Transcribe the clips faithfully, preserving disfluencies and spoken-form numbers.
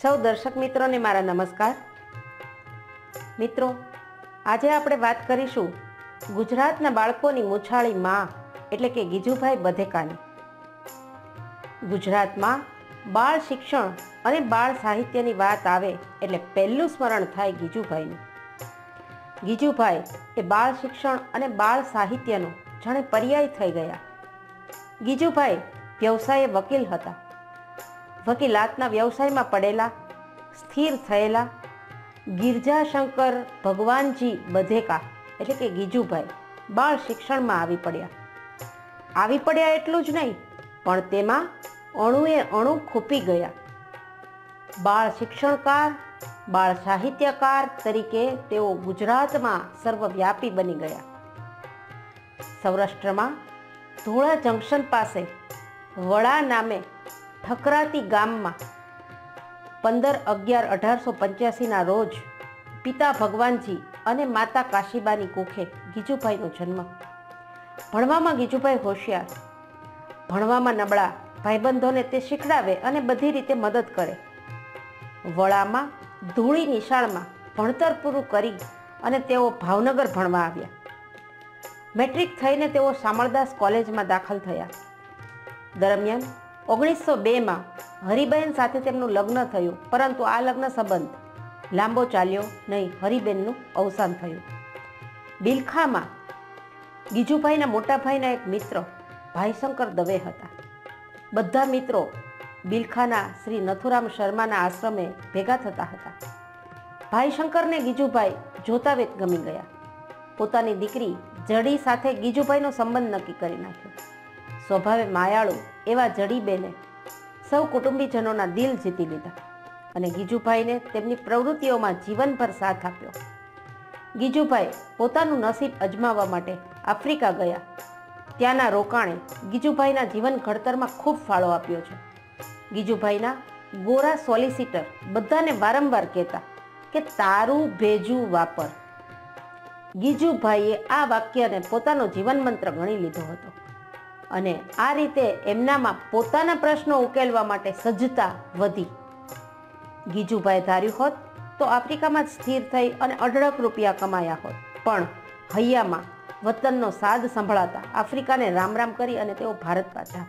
સૌ દર્શક મિત્રોને મારા નમસ્કાર। મિત્રો, આજે આપણે વાત કરીશું ગુજરાતના બાળકોની મૂછાળી માં એટલે કે ગીજુભાઈ બધેકાની। ગુજરાતમાં બાળ શિક્ષણ અને બાળ સાહિત્યની વાત આવે એટલે પહેલું સ્મરણ થાય ગીજુભાઈનું। ગીજુભાઈ એ બાળ શિક્ષણ અને બાળ સાહિત્યનો જાણે પર્યાય થઈ ગયા। ગીજુભાઈ વ્યવસાયે વકીલ હતા। વકીલાતના વ્યવસાયમાં પડેલા સ્થિર થયેલા ગિરજાશંકર ભગવાનજી બધેકા એટલે કે ગીજુભાઈ બાળ શિક્ષણમાં આવી પડ્યા। આવી પડ્યા એટલું જ નહીં, પણ તેમાં અણુએ અણુ ખૂપી ગયા। બાળ શિક્ષણકાર, બાળ સાહિત્યકાર તરીકે તેઓ ગુજરાતમાં સર્વવ્યાપી બની ગયા। સૌરાષ્ટ્રમાં ધોળા જંકશન પાસે વડા નામે ઠકરાતી ગામમાં પંદર અગિયાર અઢારસો પંચ્યાસીના રોજ પિતા ભગવાનજી અને માતા કાશીબાની કુખે ગીજુભાઈનો જન્મ। ભણવામાં ગીજુભાઈ હોશિયાર, ભણવામાં નબળા ભાઈબંધોને તે શીખડાવે અને બધી રીતે મદદ કરે। વડામાં ધૂળી નિશાળમાં ભણતર પૂરું કરી અને તેઓ ભાવનગર ભણવા આવ્યા। મેટ્રિક થઈને તેઓ શામળદાસ કોલેજમાં દાખલ થયા। દરમિયાન ઓગણીસો બેમાં હરિબેન સાથે તેમનું લગ્ન થયું, પરંતુ આ લગ્ન સંબંધ લાંબો ચાલ્યો નહીં। હરિબેનનું અવસાન થયું। બિલખામાં ગીજુભાઈના મોટા ભાઈના એક મિત્ર ભાઈશંકર દવે હતા। બધા મિત્રો બિલખાના શ્રી નથુરામ શર્માના આશ્રમે ભેગા થતા હતા। ભાઈશંકરને ગીજુભાઈ જોતા વેત ગમી ગયા। પોતાની દીકરી જડી સાથે ગીજુભાઈનો સંબંધ નક્કી કરી નાખ્યો। સ્વભાવે માયાળુ એવા જડીબેને સૌ કુટુંબીજનોના દિલ જીતી લીધા અને ગીજુભાઈને તેમની પ્રવૃત્તિઓમાં જીવનભર સાથ આપ્યો। ગીજુભાઈ પોતાનું નસીબ અજમાવવા માટે આફ્રિકા ગયા। ત્યાંના રોકાણે ગીજુભાઈના જીવન ઘડતરમાં ખૂબ ફાળો આપ્યો છે। ગીજુભાઈના ગોરા સોલિસિટર બધાને વારંવાર કહેતા કે તારું ભેજું વાપર। ગીજુભાઈએ આ વાક્યને પોતાનો જીવન મંત્ર ગણી લીધો હતો અને આ રીતે એમનામાં પોતાના પ્રશ્નો ઉકેલવા માટે સજ્જતા વધી। ગીજુભાઈ ધાર્યું હોત તો આફ્રિકામાં જ સ્થિર થઈ અને અઢળક રૂપિયા કમાયા હોત, પણ હૈયામાં વતનનો સાદ સંભળાતા આફ્રિકાને રામ રામ કરી અને તેઓ ભારત પાછા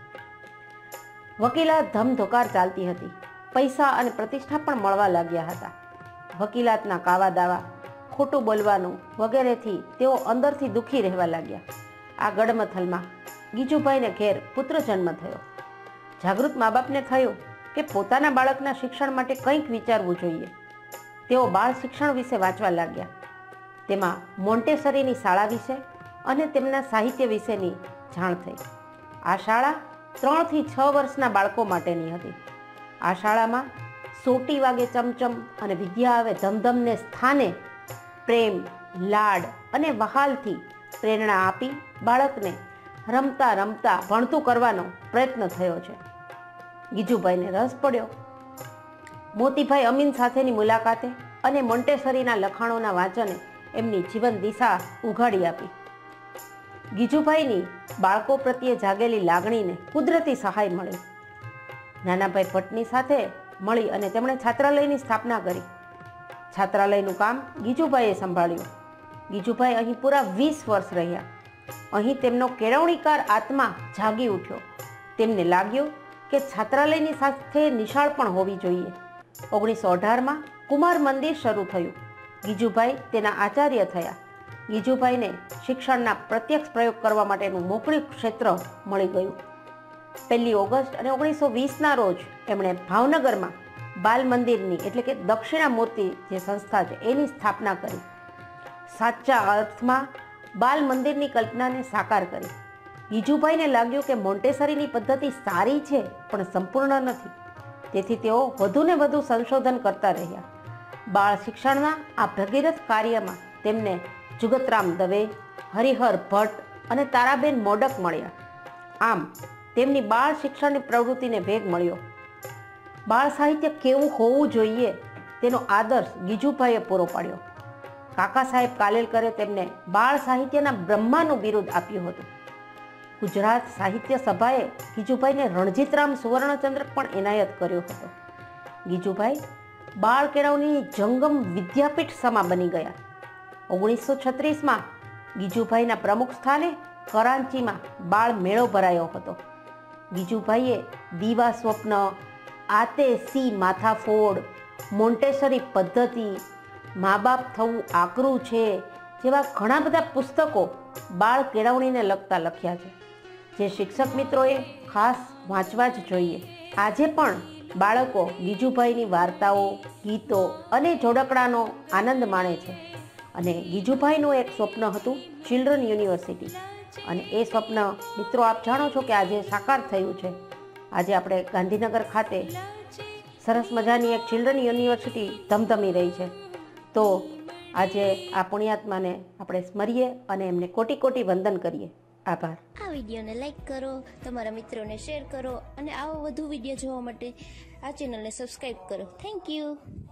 ફર્યા। વકીલાત ધમધોકાર ચાલતી હતી। પૈસા અને પ્રતિષ્ઠા પણ મળવા લાગ્યા હતા। વકીલાતના કાવા દાવા, ખોટું બોલવાનું વગેરેથી તેઓ અંદરથી દુઃખી રહેવા લાગ્યા। આ ગડમથલમાં ગીજુભાઈને ઘેર પુત્ર જન્મ થયો। જાગૃત મા બાપને થયું કે પોતાના બાળકના શિક્ષણ માટે કંઈક વિચારવું જોઈએ। તેઓ બાળ શિક્ષણ વિશે વાંચવા લાગ્યા। તેમાં મોન્ટેસરીની શાળા વિશે અને તેમના સાહિત્ય વિશેની જાણ થઈ। આ શાળા ત્રણથી છ વર્ષના બાળકો માટેની હતી। આ શાળામાં સોટી વાગે ચમચમ અને વિદ્યા આવે ધમધમને સ્થાને પ્રેમ, લાડ અને વહાલથી પ્રેરણા આપી બાળકને રમતા રમતા ભણતું કરવાનો પ્રયત્ન થયો છે। ગીજુભાઈને રસ પડ્યો। મોતીભાઈ અમીન સાથેની મુલાકાતે અને મોન્ટેસરીના લખાણોના વાંચને એમની જીવન દિશા ઉઘાડી આપી। ગીજુભાઈની બાળકો પ્રત્યે જાગેલી લાગણીને કુદરતી સહાય મળી। નાનાભાઈ ભટ્ટની સાથે મળી અને તેમણે છાત્રાલયની સ્થાપના કરી। છાત્રાલયનું કામ ગીજુભાઈએ સંભાળ્યું। ગીજુભાઈ અહીં પૂરા વીસ વર્ષ રહ્યા। અહીં તેમનો કેળવણીકાર આત્મા જાગી ઉઠ્યો। તેમને લાગ્યું કે છાત્રાલયની સાથે નિશાળ પણ હોવી જોઈએ। ઓગણીસો અઢારમાં કુમાર મંદિર શરૂ થયું। ગીજુભાઈ તેના આચાર્ય થયા। ગીજુભાઈને શિક્ષણના પ્રત્યક્ષ પ્રયોગ કરવા માટેનું મોકળું ક્ષેત્ર મળી ગયું। પહેલી ઓગસ્ટ અને ઓગણીસો વીસના રોજ એમણે ભાવનગરમાં બાલ મંદિરની એટલે કે દક્ષિણામૂર્તિ જે સંસ્થા છે એની સ્થાપના કરી। સાચા અર્થમાં બાલ મંદિરની કલ્પનાને સાકાર કરી। ગીજુભાઈને લાગ્યું કે મોન્ટેસરીની પદ્ધતિ સારી છે પણ સંપૂર્ણ નથી, તેથી તેઓ વધુને વધુ સંશોધન કરતા રહ્યા। બાળ શિક્ષણના આ ભગીરથ કાર્યમાં તેમને જુગતરામ દવે, હરિહર ભટ્ટ અને તારાબેન મોડક મળ્યા। આમ તેમની બાળ શિક્ષણની પ્રવૃત્તિને વેગ મળ્યો। બાળ સાહિત્ય કેવું હોવું જોઈએ તેનો આદર્શ ગીજુભાઈએ પૂરો પાડ્યો। કાકા સાહેબ કાલેલકરે તેમને બાળ સાહિત્યના બ્રહ્માનું બિરુદ આપ્યું હતું। ગુજરાત સાહિત્ય સભાએ ગીજુભાઈને રણજીતરામ સુવર્ણચંદ્રક પણ એનાયત કર્યો હતો। ગીજુભાઈ બાળ કેળવણીની જંગમ વિદ્યાપીઠ સમા બની ગયા. ઓગણીસો છત્રીસમાં ગીજુભાઈના પ્રમુખ સ્થાને કરાંચીમાં બાળ મેળો ભરાયો હતો. ગીજુભાઈએ દીવા સ્વપ્ન, આતે સી માથાફોડ, મોન્ટેસરી પદ્ધતિ, મા બાપ થવું આકરું છે જેવા ઘણા બધા પુસ્તકો બાળ કેળવણીને લગતા લખ્યા છે, જે શિક્ષક મિત્રોએ ખાસ વાંચવા જ જોઈએ. આજે પણ બાળકો ગીજુભાઈની વાર્તાઓ, ગીતો અને જોડકણાનો આનંદ માણે છે. અને ગીજુભાઈનું એક સ્વપ્ન હતું ચિલ્ડ્રન યુનિવર્સિટી, અને એ સ્વપ્ન મિત્રો આપ જાણો છો કે આજે સાકાર થયું છે. આજે આપણે ગાંધીનગર ખાતે સરસ મજાની એક ચિલ્ડ્રન યુનિવર્સિટી ધમધમી રહી છે. તો આજે આ પુણ્યાત્માને આપણે સ્મરીએ અને એમને કોટી કોટી વંદન કરીએ. આભાર. આ વિડીયોને લાઈક કરો, તમારા મિત્રોને શેર કરો અને આવો વધુ વિડીયો જોવા માટે આ ચેનલને સબસ્ક્રાઈબ કરો. Thank you.